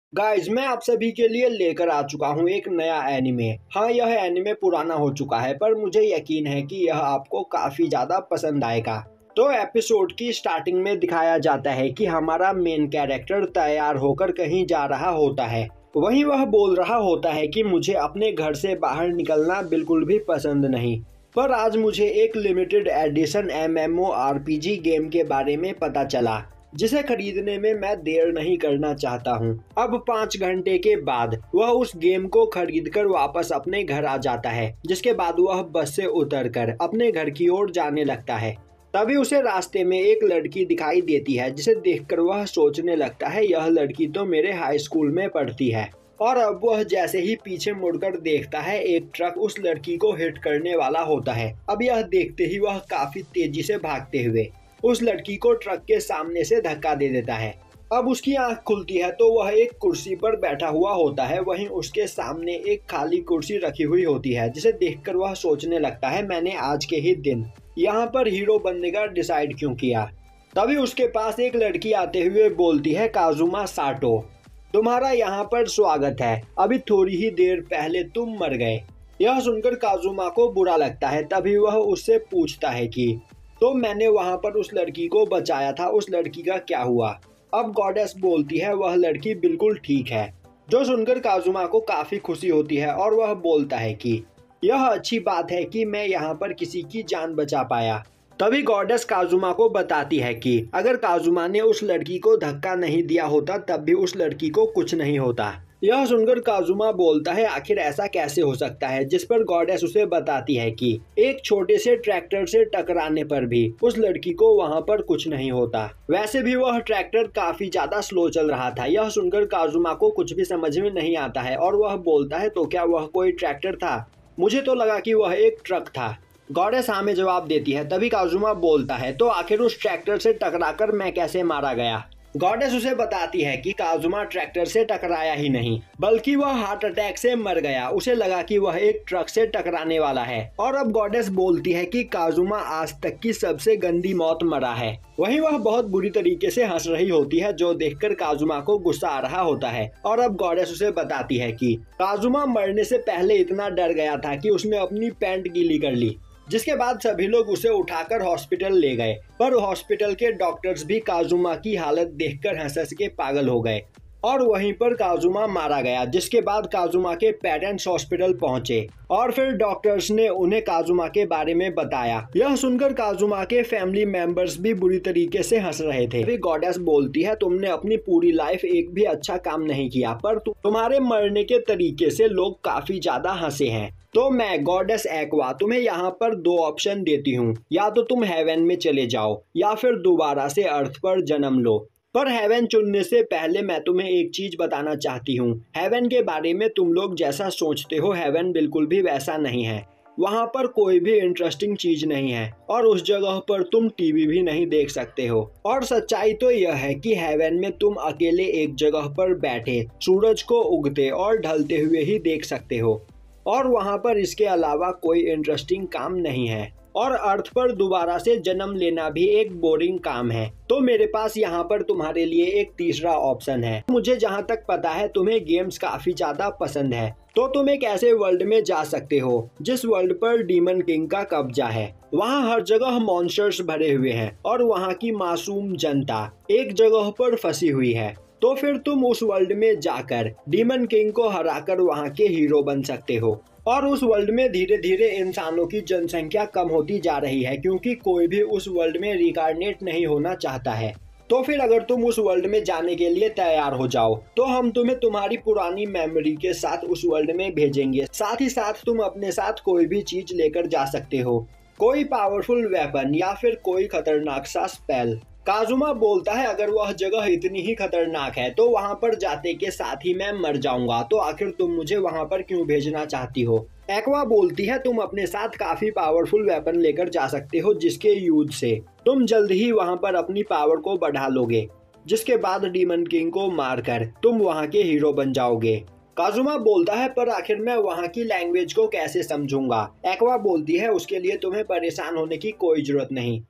Guys मैं आप सभी के लिए लेकर आ चुका हूँ एक नया एनिमे। हाँ, यह एनिमे पुराना हो चुका है पर मुझे यकीन है कि यह आपको काफी ज्यादा पसंद आएगा। तो एपिसोड की स्टार्टिंग में दिखाया जाता है कि हमारा मेन कैरेक्टर तैयार होकर कहीं जा रहा होता है। वहीं वह बोल रहा होता है कि मुझे अपने घर से बाहर निकलना बिल्कुल भी पसंद नहीं, पर आज मुझे एक लिमिटेड एडिशन MMORPG गेम के बारे में पता चला जिसे खरीदने में मैं देर नहीं करना चाहता हूँ। अब 5 घंटे के बाद वह उस गेम को खरीदकर वापस अपने घर आ जाता है, जिसके बाद वह बस से उतरकर अपने घर की ओर जाने लगता है। तभी उसे रास्ते में एक लड़की दिखाई देती है जिसे देखकर वह सोचने लगता है यह लड़की तो मेरे हाई स्कूल में पढ़ती है। और अब वह जैसे ही पीछे मुड़कर देखता है एक ट्रक उस लड़की को हिट करने वाला होता है। अब यह देखते ही वह काफी तेजी से भागते हुए उस लड़की को ट्रक के सामने से धक्का दे देता है। अब उसकी आंख खुलती है तो वह एक कुर्सी पर बैठा हुआ होता है। वहीं उसके सामने एक खाली कुर्सी रखी हुई होती है जिसे देखकर वह सोचने लगता है मैंने आज के ही दिन यहाँ पर हीरो बनने का डिसाइड क्यों किया। तभी उसके पास एक लड़की आते हुए बोलती है काजुमा साटो, तुम्हारा यहाँ पर स्वागत है, अभी थोड़ी ही देर पहले तुम मर गए। यह सुनकर काजुमा को बुरा लगता है। तभी वह उससे पूछता है कि तो मैंने वहां पर उस लड़की को बचाया था, उस लड़की का क्या हुआ। अब गॉडेस बोलती है वह लड़की बिल्कुल ठीक है, जो सुनकर काजुमा को काफी खुशी होती है और वह बोलता है कि यह अच्छी बात है कि मैं यहाँ पर किसी की जान बचा पाया। तभी गॉडेस काजुमा को बताती है कि अगर काजुमा ने उस लड़की को धक्का नहीं दिया होता तब भी उस लड़की को कुछ नहीं होता। यह सुनकर काजुमा बोलता है आखिर ऐसा कैसे हो सकता है, जिस पर गॉडेस उसे बताती है कि एक छोटे से ट्रैक्टर से टकराने पर भी उस लड़की को वहां पर कुछ नहीं होता। वैसे भी वह ट्रैक्टर काफी ज्यादा स्लो चल रहा था। यह सुनकर काजुमा को कुछ भी समझ में नहीं आता है और वह बोलता है तो क्या वह कोई ट्रैक्टर था, मुझे तो लगा कि वह एक ट्रक था। गॉडेस हाँ में जवाब देती है। तभी काजुमा बोलता है तो आखिर उस ट्रैक्टर से टकराकर मैं कैसे मारा गया। गॉडेस उसे बताती है कि काजुमा ट्रैक्टर से टकराया ही नहीं बल्कि वह हार्ट अटैक से मर गया, उसे लगा कि वह एक ट्रक से टकराने वाला है। और अब गॉडेस बोलती है कि काजुमा आज तक की सबसे गंदी मौत मरा है। वहीं वह बहुत बुरी तरीके से हंस रही होती है, जो देखकर काजुमा को गुस्सा आ रहा होता है। और अब गॉडेस उसे बताती है कि काजुमा मरने से पहले इतना डर गया था कि उसने अपनी पैंट गीली कर ली, जिसके बाद सभी लोग उसे उठाकर हॉस्पिटल ले गए। पर हॉस्पिटल के डॉक्टर्स भी काजुमा की हालत देखकर हंस के पागल हो गए और वहीं पर काजुमा मारा गया। जिसके बाद काजुमा के पेरेंट्स हॉस्पिटल पहुंचे और फिर डॉक्टर्स ने उन्हें काजुमा के बारे में बताया। यह सुनकर काजुमा के फैमिली मेंबर्स भी बुरी तरीके से हंस रहे थे। फिर गॉडेस बोलती है तुमने अपनी पूरी लाइफ एक भी अच्छा काम नहीं किया, पर तुम्हारे मरने के तरीके से लोग काफी ज्यादा हंसे हैं। तो मैं गॉडेस एक्वा तुम्हें यहाँ पर 2 ऑप्शन देती हूँ, या तो तुम हेवन में चले जाओ या फिर दोबारा से अर्थ पर जन्म लो। पर हेवन चुनने से पहले मैं तुम्हें एक चीज बताना चाहती हूँ, हेवन के बारे में तुम लोग जैसा सोचते हो हेवन बिल्कुल भी वैसा नहीं है। वहाँ पर कोई भी इंटरेस्टिंग चीज नहीं है और उस जगह पर तुम टीवी भी नहीं देख सकते हो। और सच्चाई तो यह है कि हेवन में तुम अकेले एक जगह पर बैठे सूरज को उगते और ढलते हुए ही देख सकते हो और वहाँ पर इसके अलावा कोई इंटरेस्टिंग काम नहीं है। और अर्थ पर दोबारा से जन्म लेना भी एक बोरिंग काम है। तो मेरे पास यहाँ पर तुम्हारे लिए एक तीसरा ऑप्शन है। मुझे जहाँ तक पता है तुम्हें गेम्स काफी ज्यादा पसंद है, तो तुम एक ऐसे वर्ल्ड में जा सकते हो जिस वर्ल्ड पर डीमन किंग का कब्जा है। वहाँ हर जगह मॉन्स्टर्स भरे हुए हैं और वहाँ की मासूम जनता एक जगह पर फंसी हुई है। तो फिर तुम उस वर्ल्ड में जाकर डीमन किंग को हराकर वहाँ के हीरो बन सकते हो। और उस वर्ल्ड में धीरे धीरे इंसानों की जनसंख्या कम होती जा रही है, क्योंकि कोई भी उस वर्ल्ड में रिकार्नेट नहीं होना चाहता है। तो फिर अगर तुम उस वर्ल्ड में जाने के लिए तैयार हो जाओ तो हम तुम्हें तुम्हारी पुरानी मेमोरी के साथ उस वर्ल्ड में भेजेंगे। साथ ही साथ तुम अपने साथ कोई भी चीज लेकर जा सकते हो, कोई पावरफुल वेपन या फिर कोई खतरनाक सा स्पेल। काजुमा बोलता है अगर वह जगह इतनी ही खतरनाक है तो वहां पर जाते के साथ ही मैं मर जाऊंगा, तो आखिर तुम मुझे वहां पर क्यों भेजना चाहती हो। एक्वा बोलती है तुम अपने साथ काफी पावरफुल वेपन लेकर जा सकते हो जिसके यूज से तुम जल्द ही वहां पर अपनी पावर को बढ़ा लोगे, जिसके बाद डीमन किंग को मारकर तुम वहां के हीरो बन जाओगे। काजुमा बोलता है पर आखिर मैं वहाँ की लैंग्वेज को कैसे समझूंगा। एक्वा बोलती है उसके लिए तुम्हें परेशान होने की कोई जरूरत नहीं,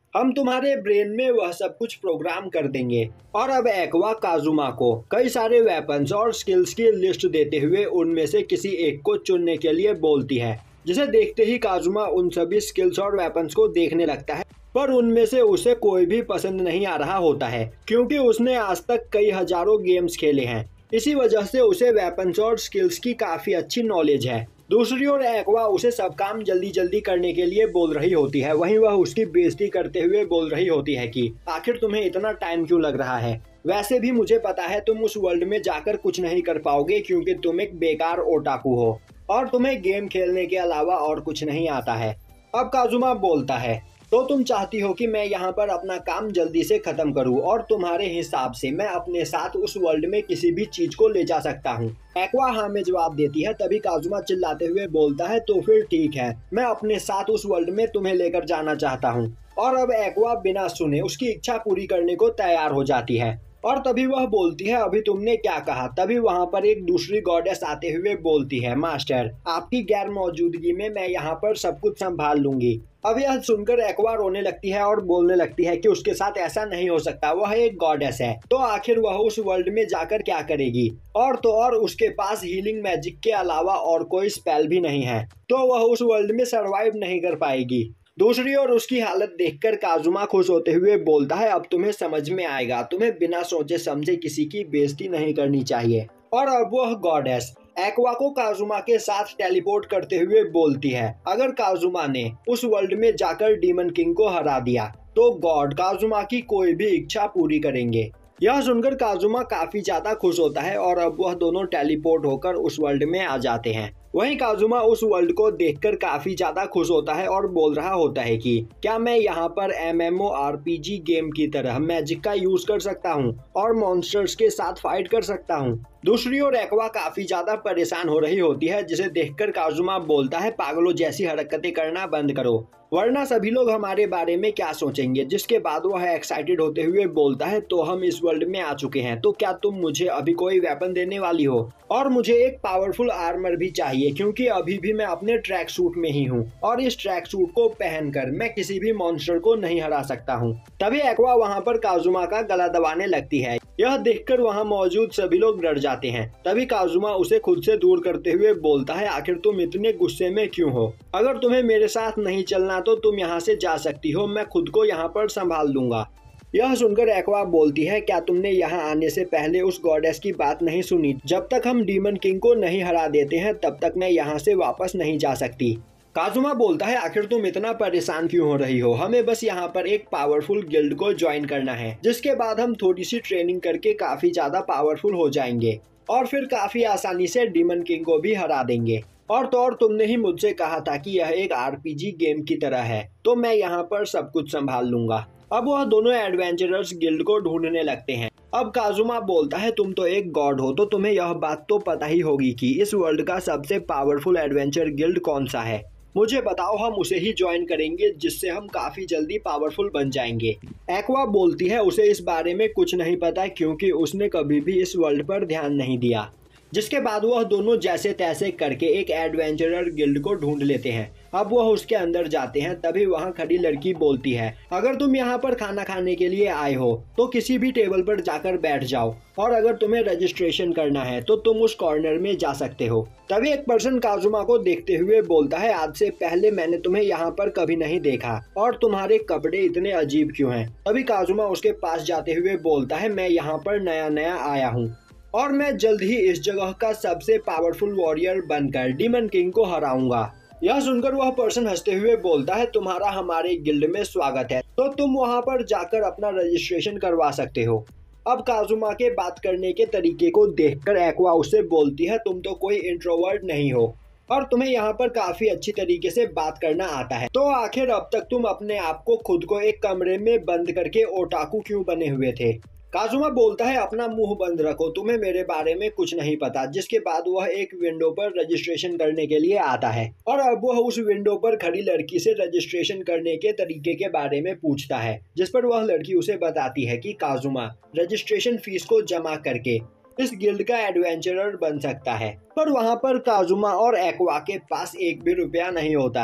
हम तुम्हारे ब्रेन में वह सब कुछ प्रोग्राम कर देंगे। और अब एक्वा काजुमा को कई सारे वेपन्स और स्किल्स की लिस्ट देते हुए उनमें से किसी एक को चुनने के लिए बोलती है, जिसे देखते ही काजुमा उन सभी स्किल्स और वेपन्स को देखने लगता है। पर उनमें से उसे कोई भी पसंद नहीं आ रहा होता है, क्योंकि उसने आज तक कई हजारों गेम्स खेले हैं। इसी वजह से उसे वेपन्स और स्किल्स की काफी अच्छी नॉलेज है। दूसरी ओर एक्वा उसे सब काम जल्दी जल्दी करने के लिए बोल रही होती है। वहीं वह उसकी बेइज्जती करते हुए बोल रही होती है कि आखिर तुम्हें इतना टाइम क्यों लग रहा है। वैसे भी मुझे पता है तुम उस वर्ल्ड में जाकर कुछ नहीं कर पाओगे, क्योंकि तुम एक बेकार ओटाकू हो और तुम्हें गेम खेलने के अलावा और कुछ नहीं आता है। अब काजुमा बोलता है, तो तुम चाहती हो कि मैं यहाँ पर अपना काम जल्दी से खत्म करूँ और तुम्हारे हिसाब से मैं अपने साथ उस वर्ल्ड में किसी भी चीज को ले जा सकता हूँ। एक्वा हाँ में जवाब देती है। तभी काजुमा चिल्लाते हुए बोलता है, तो फिर ठीक है, मैं अपने साथ उस वर्ल्ड में तुम्हें लेकर जाना चाहता हूँ। और अब एक्वा बिना सुने उसकी इच्छा पूरी करने को तैयार हो जाती है। और तभी वह बोलती है, अभी तुमने क्या कहा। तभी वहाँ पर एक दूसरी गॉडेस आते हुए बोलती है, मास्टर आपकी गैर मौजूदगी में मैं यहाँ पर सब कुछ संभाल लूंगी। अब यह सुनकर एक्वा रोने लगती है और बोलने लगती है कि उसके साथ ऐसा नहीं हो सकता, वह एक गॉडेस है, तो आखिर वह उस वर्ल्ड में जाकर क्या करेगी। और तो और उसके पास हीलिंग मैजिक के अलावा और कोई स्पेल भी नहीं है, तो वह उस वर्ल्ड में सरवाइव नहीं कर पाएगी। दूसरी ओर उसकी हालत देखकर काजुमा खुश होते हुए बोलता है, अब तुम्हें समझ में आएगा, तुम्हें बिना सोचे समझे किसी की बेइज्जती नहीं करनी चाहिए। और अब वह गॉडेस एक्वा को काजुमा के साथ टेलीपोर्ट करते हुए बोलती है, अगर काजुमा ने उस वर्ल्ड में जाकर डीमन किंग को हरा दिया तो गॉड काजुमा की कोई भी इच्छा पूरी करेंगे। यह सुनकर काजुमा काफी ज्यादा खुश होता है और अब वह दोनों टेलीपोर्ट होकर उस वर्ल्ड में आ जाते हैं। वहीं काजुमा उस वर्ल्ड को देखकर काफी ज्यादा खुश होता है और बोल रहा होता है कि क्या मैं यहाँ पर MMORPG गेम की तरह मैजिक का यूज कर सकता हूँ और मॉन्स्टर्स के साथ फाइट कर सकता हूँ। दूसरी ओर एक्वा काफी ज्यादा परेशान हो रही होती है, जिसे देखकर काजुमा बोलता है, पागलों जैसी हरकतें करना बंद करो, वरना सभी लोग हमारे बारे में क्या सोचेंगे। जिसके बाद वह एक्साइटेड होते हुए बोलता है, तो हम इस वर्ल्ड में आ चुके हैं, तो क्या तुम मुझे अभी कोई वेपन देने वाली हो। और मुझे एक पावरफुल आर्मर भी चाहिए, क्योंकि अभी भी मैं अपने ट्रैक सूट में ही हूँ और इस ट्रैक सूट को पहनकर मैं किसी भी मॉन्स्टर को नहीं हरा सकता हूँ। तभी एक्वा वहाँ पर काजुमा का गला दबाने लगती है। यह देखकर वहाँ मौजूद सभी लोग डर जाते हैं। तभी काजुमा उसे खुद से दूर करते हुए बोलता है, आखिर तुम इतने गुस्से में क्यों हो। अगर तुम्हें मेरे साथ नहीं चलना तो तुम यहाँ से जा सकती हो, मैं खुद को यहाँ पर संभाल लूंगा। यह सुनकर एक्वा बोलती है, क्या तुमने यहाँ आने से पहले उस गॉडेस की बात नहीं सुनी। जब तक हम डीमन किंग को नहीं हरा देते हैं तब तक मैं यहाँ से वापस नहीं जा सकती। काजुमा बोलता है, आखिर तुम इतना परेशान क्यों हो रही हो, हमें बस यहाँ पर एक पावरफुल गिल्ड को ज्वाइन करना है, जिसके बाद हम थोड़ी सी ट्रेनिंग करके काफी ज्यादा पावरफुल हो जाएंगे और फिर काफी आसानी से डीमन किंग को भी हरा देंगे। और तो और तुमने ही मुझसे कहा था कि यह एक RPG गेम की तरह है, तो मैं यहाँ पर सब कुछ संभाल लूंगा। अब वह दोनों एडवेंचरर्स गिल्ड को ढूंढने लगते हैं। अब काजुमा बोलता है, तुम तो एक गॉड हो, तो तुम्हें यह बात तो पता ही होगी कि इस वर्ल्ड का सबसे पावरफुल एडवेंचर गिल्ड कौन सा है। मुझे बताओ, हम उसे ही ज्वाइन करेंगे, जिससे हम काफी जल्दी पावरफुल बन जाएंगे। एक्वा बोलती है, उसे इस बारे में कुछ नहीं पता, क्योंकि उसने कभी भी इस वर्ल्ड पर ध्यान नहीं दिया। जिसके बाद वह दोनों जैसे तैसे करके एक एडवेंचरर गिल्ड को ढूंढ लेते हैं। अब वह उसके अंदर जाते हैं। तभी वहाँ खड़ी लड़की बोलती है, अगर तुम यहाँ पर खाना खाने के लिए आए हो तो किसी भी टेबल पर जाकर बैठ जाओ, और अगर तुम्हें रजिस्ट्रेशन करना है तो तुम उस कॉर्नर में जा सकते हो। तभी एक पर्सन काजुमा को देखते हुए बोलता है, आज से पहले मैंने तुम्हें यहाँ पर कभी नहीं देखा और तुम्हारे कपड़े इतने अजीब क्यों हैं। तभी काजुमा उसके पास जाते हुए बोलता है, मैं यहाँ पर नया नया आया हूँ और मैं जल्द ही इस जगह का सबसे पावरफुल वॉरियर बनकर डीमन किंग को हराऊंगा। यह सुनकर वह पर्सन हंसते हुए बोलता है, तुम्हारा हमारे गिल्ड में स्वागत है, तो तुम वहां पर जाकर अपना रजिस्ट्रेशन करवा सकते हो। अब काजुमा के बात करने के तरीके को देखकर एक्वा उससे बोलती है, तुम तो कोई इंट्रोवर्ट नहीं हो और तुम्हें यहाँ पर काफी अच्छी तरीके से बात करना आता है, तो आखिर अब तक तुम अपने आप को खुद को एक कमरे में बंद करके ओटाकू क्यों बने हुए थे। काजुमा बोलता है, अपना मुंह बंद रखो, तुम्हें मेरे बारे में कुछ नहीं पता। जिसके बाद वह एक विंडो पर रजिस्ट्रेशन करने के लिए आता है और अब वह उस विंडो पर खड़ी लड़की से रजिस्ट्रेशन करने के तरीके के बारे में पूछता है, जिस पर वह लड़की उसे बताती है कि काजुमा रजिस्ट्रेशन फीस को जमा करके इस गिल्ड का एडवेंचरर बन सकता है। पर वहाँ पर काजुमा और एक्वा के पास एक भी रुपया नहीं होता है।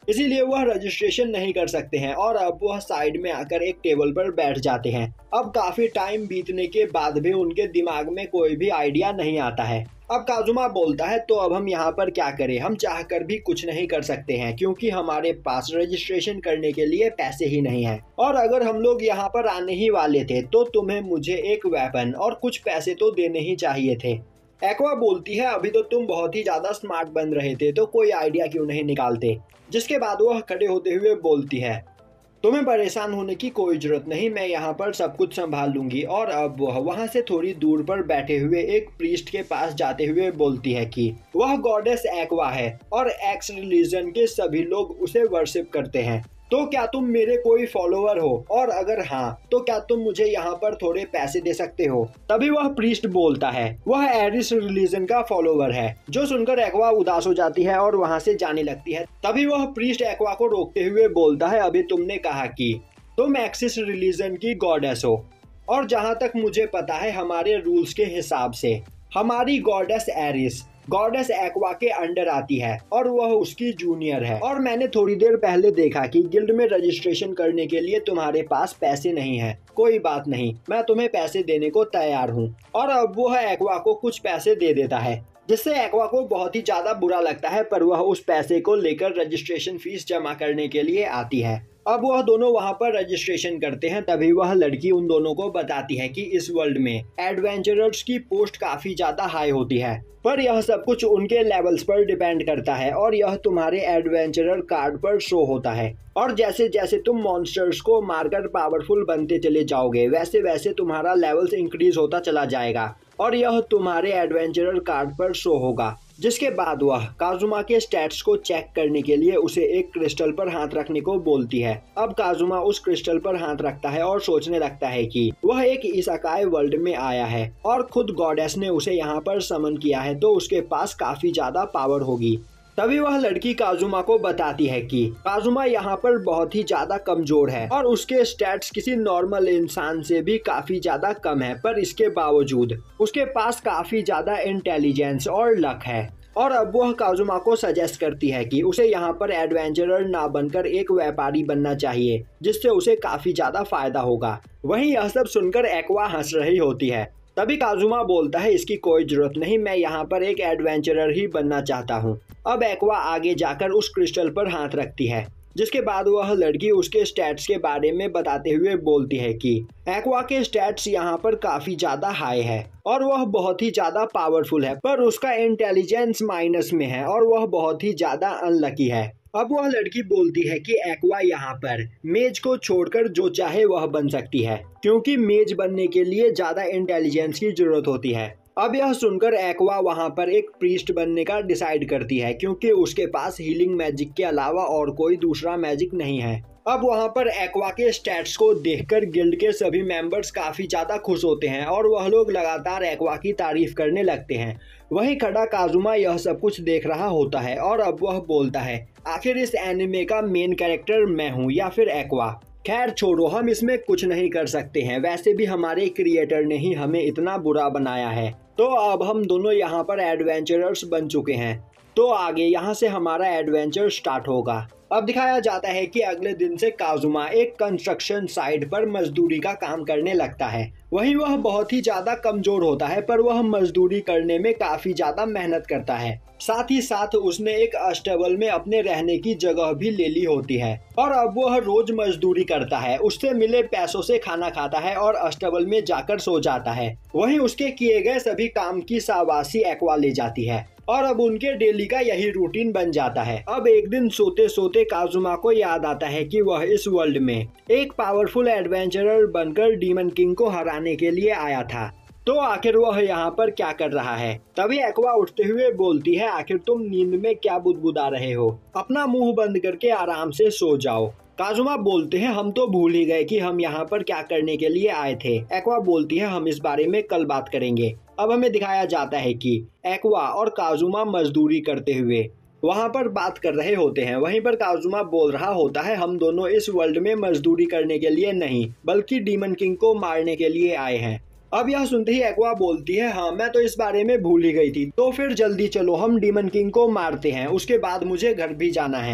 इसीलिए वह रजिस्ट्रेशन नहीं कर सकते हैं और अब वह साइड में आकर एक टेबल पर बैठ जाते हैं। अब काफी टाइम बीतने के बाद भी उनके दिमाग में कोई भी आइडिया नहीं आता है। अब काजुमा बोलता है तो अब हम यहाँ पर क्या करें, हम चाहकर भी कुछ नहीं कर सकते हैं क्योंकि हमारे पास रजिस्ट्रेशन करने के लिए पैसे ही नहीं हैं। और अगर हम लोग यहाँ पर आने ही वाले थे तो तुम्हें मुझे एक वेपन और कुछ पैसे तो देने ही चाहिए थे। एक्वा बोलती है अभी तो तुम बहुत ही ज्यादा स्मार्ट बन रहे थे तो कोई आइडिया क्यों नहीं निकालते। जिसके बाद वह खड़े होते हुए बोलती है तुम्हें परेशान होने की कोई जरूरत नहीं, मैं यहाँ पर सब कुछ संभाल लूंगी। और अब वह वहाँ से थोड़ी दूर पर बैठे हुए एक प्रीस्ट के पास जाते हुए बोलती है कि वह गॉडेस एक्वा है और एक्स रिलीजन के सभी लोग उसे वर्शिप करते हैं। तो क्या तुम मेरे कोई फॉलोअर हो, और अगर हाँ तो क्या तुम मुझे यहाँ पर थोड़े पैसे दे सकते हो। तभी वह प्रीस्ट बोलता है वह एरिस रिलीजन का फॉलोअर है। जो सुनकर एक्वा उदास हो जाती है और वहाँ से जाने लगती है। तभी वह प्रीस्ट एक्वा को रोकते हुए बोलता है अभी तुमने कहा कि तुम एक्सिस रिलीजन की गॉडेस हो, और जहाँ तक मुझे पता है हमारे रूल्स के हिसाब से हमारी गॉडेस एरिस गॉडेस एक्वा के अंडर आती है और वह उसकी जूनियर है। और मैंने थोड़ी देर पहले देखा कि गिल्ड में रजिस्ट्रेशन करने के लिए तुम्हारे पास पैसे नहीं है। कोई बात नहीं, मैं तुम्हें पैसे देने को तैयार हूँ। और अब वह एक्वा को कुछ पैसे दे देता है जिससे एक्वा को बहुत ही ज्यादा बुरा लगता है, पर वह उस पैसे को लेकर रजिस्ट्रेशन फीस जमा करने के लिए आती है। अब वह दोनों वहां पर रजिस्ट्रेशन करते हैं। तभी वह लड़की उन दोनों को बताती है कि इस वर्ल्ड में एडवेंचरर्स की पोस्ट काफी ज्यादा हाई होती है, पर यह सब कुछ उनके लेवल्स पर डिपेंड करता है और यह तुम्हारे एडवेंचरर कार्ड पर शो होता है। और जैसे जैसे तुम मॉन्स्टर्स को मारकर पावरफुल बनते चले जाओगे वैसे वैसे तुम्हारा लेवल्स इंक्रीज होता चला जाएगा और यह तुम्हारे एडवेंचरर कार्ड पर शो होगा। जिसके बाद वह काजुमा के स्टैट्स को चेक करने के लिए उसे एक क्रिस्टल पर हाथ रखने को बोलती है। अब काजुमा उस क्रिस्टल पर हाथ रखता है और सोचने लगता है कि वह एक इसाकाई वर्ल्ड में आया है और खुद गॉडेस ने उसे यहाँ पर समन किया है तो उसके पास काफी ज्यादा पावर होगी। तभी वह लड़की काजुमा को बताती है कि काजुमा यहाँ पर बहुत ही ज्यादा कमजोर है और उसके स्टैट्स किसी नॉर्मल इंसान से भी काफी ज्यादा कम है, पर इसके बावजूद उसके पास काफी ज्यादा इंटेलिजेंस और लक है। और अब वह काजुमा को सजेस्ट करती है कि उसे यहाँ पर एडवेंचरर ना बनकर एक व्यापारी बनना चाहिए जिससे उसे काफी ज्यादा फायदा होगा। वहीं यह सब सुनकर एक्वा हंस रही होती है। तभी काजुमा बोलता है इसकी कोई जरूरत नहीं, मैं यहाँ पर एक एडवेंचरर ही बनना चाहता हूँ। अब एक्वा आगे जाकर उस क्रिस्टल पर हाथ रखती है जिसके बाद वह लड़की उसके स्टैट्स के बारे में बताते हुए बोलती है कि एक्वा के स्टैट्स यहाँ पर काफी ज्यादा हाई है और वह बहुत ही ज्यादा पावरफुल है, पर उसका इंटेलिजेंस माइनस में है और वह बहुत ही ज्यादा अनलकी है। अब वह लड़की बोलती है कि एक्वा यहाँ पर मेज को छोड़कर जो चाहे वह बन सकती है क्योंकि मेज बनने के लिए ज्यादा इंटेलिजेंस की जरूरत होती है। अब यह सुनकर एक्वा वहां पर एक प्रीस्ट बनने का डिसाइड करती है क्योंकि उसके पास हीलिंग मैजिक के अलावा और कोई दूसरा मैजिक नहीं है। अब वहां पर एक्वा के स्टैट्स को देखकर गिल्ड के सभी मेंबर्स काफी ज्यादा खुश होते हैं और वह लोग लगातार एक्वा की तारीफ करने लगते हैं। वहीं खड़ा काजुमा यह सब कुछ देख रहा होता है और अब वह बोलता है आखिर इस एनिमे का मेन कैरेक्टर मैं हूँ या फिर एक्वा। खैर छोड़ो, हम इसमें कुछ नहीं कर सकते हैं, वैसे भी हमारे क्रिएटर ने ही हमें इतना बुरा बनाया है। तो अब हम दोनों यहाँ पर एडवेंचरर्स बन चुके हैं तो आगे यहाँ से हमारा एडवेंचर स्टार्ट होगा। अब दिखाया जाता है कि अगले दिन से काजुमा एक कंस्ट्रक्शन साइट पर मजदूरी का काम करने लगता है। वहीं वह बहुत ही ज्यादा कमजोर होता है पर वह मजदूरी करने में काफी ज्यादा मेहनत करता है। साथ ही साथ उसने एक अष्टबल में अपने रहने की जगह भी ले ली होती है और अब वह रोज मजदूरी करता है, उससे मिले पैसों से खाना खाता है और अष्टबल में जाकर सो जाता है। वहीं उसके किए गए सभी काम की शाबाशी एक्वा ले जाती है और अब उनके डेली का यही रूटीन बन जाता है। अब एक दिन सोते सोते काजुमा को याद आता है कि वह इस वर्ल्ड में एक पावरफुल एडवेंचरर बनकर डीमन किंग को हराने के लिए आया था, तो आखिर वह यहाँ पर क्या कर रहा है। तभी एक्वा उठते हुए बोलती है आखिर तुम नींद में क्या बुदबुदा रहे हो, अपना मुंह बंद करके आराम से सो जाओ। काजुमा बोलते हैं हम तो भूल ही गए कि हम यहाँ पर क्या करने के लिए आए थे। एक्वा बोलती है हम इस बारे में कल बात करेंगे। अब हमें दिखाया जाता है कि एक्वा और काजुमा मजदूरी करते हुए वहाँ पर बात कर रहे होते हैं। वहीं पर काजुमा बोल रहा होता है हम दोनों इस वर्ल्ड में मजदूरी करने के लिए नहीं बल्कि डीमन किंग को मारने के लिए आए हैं। अब यह सुनते ही एक्वा बोलती है हाँ मैं तो इस बारे में भूल ही गई थी, तो फिर जल्दी चलो हम डीमन किंग को मारते हैं, उसके बाद मुझे घर भी जाना है।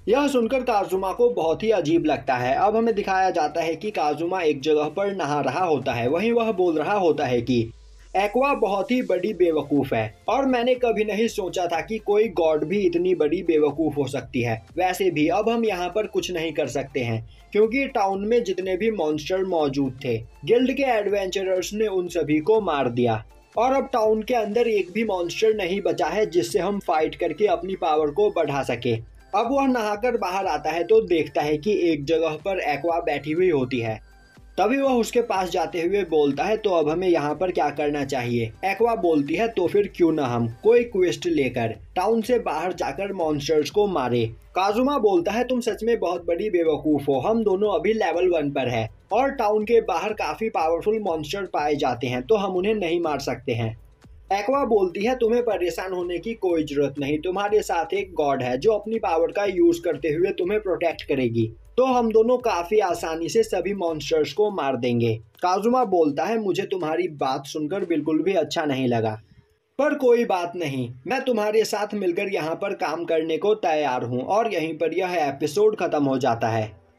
यह सुनकर काजुमा को बहुत ही अजीब लगता है। अब हमें दिखाया जाता है कि काजुमा एक जगह पर नहा रहा होता है। वहीं वह बोल रहा होता है कि एक्वा बहुत ही बड़ी बेवकूफ़ है और मैंने कभी नहीं सोचा था कि कोई गॉड भी इतनी बड़ी बेवकूफ़ हो सकती है। वैसे भी अब हम यहाँ पर कुछ नहीं कर सकते हैं क्योंकि टाउन में जितने भी मॉन्स्टर मौजूद थे, गिल्ड के एडवेंचरर्स ने उन सभी को मार दिया और अब टाउन के अंदर एक भी मॉन्स्टर नहीं बचा है जिससे हम फाइट करके अपनी पावर को बढ़ा सके। अब वह नहाकर बाहर आता है तो देखता है कि एक जगह पर एक्वा बैठी हुई होती है। तभी वह उसके पास जाते हुए बोलता है, तो अब हमें यहाँ पर क्या करना चाहिए? एक्वा बोलती है, तो फिर क्यों ना हम कोई क्वेस्ट लेकर टाउन से बाहर जाकर मॉन्स्टर्स को मारे। काजुमा बोलता है, तुम सच में बहुत बड़ी बेवकूफ हो। हम दोनों अभी लेवल 1 पर है और टाउन के बाहर काफी पावरफुल मॉन्स्टर पाए जाते हैं, तो हम उन्हें नहीं मार सकते हैं। एक्वा बोलती है, तुम्हें परेशान होने की कोई जरूरत नहीं। तुम्हारे साथ एक गॉड है जो अपनी पावर का यूज करते हुए तुम्हें प्रोटेक्ट करेगी, तो हम दोनों काफी आसानी से सभी मॉन्स्टर्स को मार देंगे। काजुमा बोलता है, मुझे तुम्हारी बात सुनकर बिल्कुल भी अच्छा नहीं लगा, पर कोई बात नहीं, मैं तुम्हारे साथ मिलकर यहाँ पर काम करने को तैयार हूँ। और यहीं पर यह एपिसोड खत्म हो जाता है।